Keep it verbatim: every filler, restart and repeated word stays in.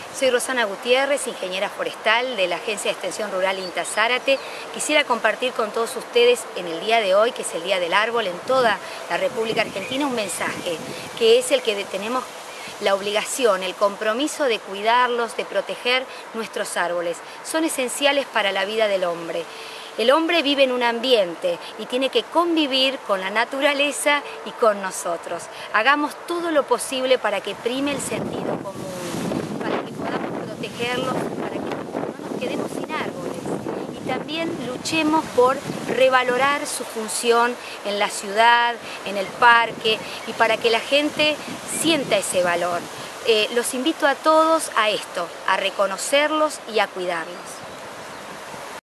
Soy Rosana Gutiérrez, ingeniera forestal de la Agencia de Extensión Rural INTA Zárate. Quisiera compartir con todos ustedes en el día de hoy, que es el Día del Árbol en toda la República Argentina, un mensaje que es el que tenemos la obligación, el compromiso de cuidarlos, de proteger nuestros árboles. Son esenciales para la vida del hombre. El hombre vive en un ambiente y tiene que convivir con la naturaleza y con nosotros. Hagamos todo lo posible para que prime el sentido común, para que podamos protegerlos, para que no nos quedemos sin árboles. Y también luchemos por revalorar su función en la ciudad, en el parque, y para que la gente sienta ese valor. Eh, los invito a todos a esto, a reconocerlos y a cuidarlos.